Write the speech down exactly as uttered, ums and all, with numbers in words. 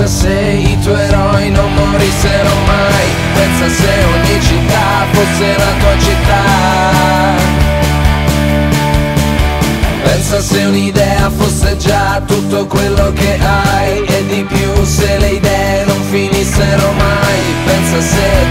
Pensa se i tuoi eroi non morissero mai. Pensa se ogni città fosse la tua città. Pensa se un'idea fosse già tutto quello che hai, e di più se le idee non finissero mai. Pensa se